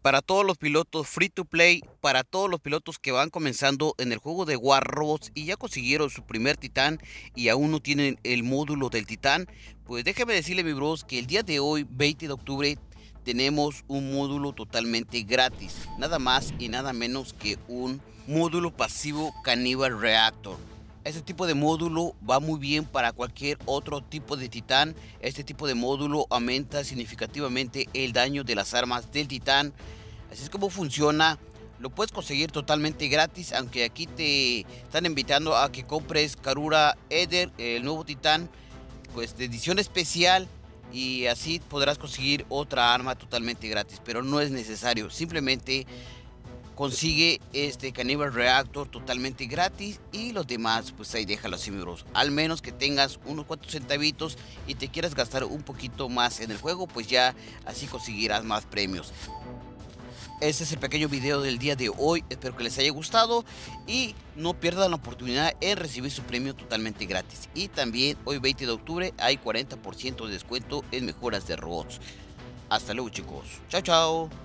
Para todos los pilotos free to play, para todos los pilotos que van comenzando en el juego de War Robots y ya consiguieron su primer titán y aún no tienen el módulo del titán, pues déjeme decirle, mi bros, que el día de hoy, 20 de octubre, tenemos un módulo totalmente gratis, nada más y nada menos que un módulo pasivo Cannibal Reactor. Este tipo de módulo va muy bien para cualquier otro tipo de titán. Este tipo de módulo aumenta significativamente el daño de las armas del titán. Así es como funciona. Lo puedes conseguir totalmente gratis, aunque aquí te están invitando a que compres Karura Eder, el nuevo titán, pues de edición especial, y así podrás conseguir otra arma totalmente gratis, pero no es necesario. Simplemente consigue este Cannibal Reactor totalmente gratis y los demás pues ahí déjalo así, mi bros. Al menos que tengas unos cuantos centavitos y te quieras gastar un poquito más en el juego, pues ya así conseguirás más premios. Este es el pequeño video del día de hoy, espero que les haya gustado y no pierdan la oportunidad en recibir su premio totalmente gratis. Y también hoy 20 de octubre hay 40% de descuento en mejoras de robots. Hasta luego, chicos. Chao, chao.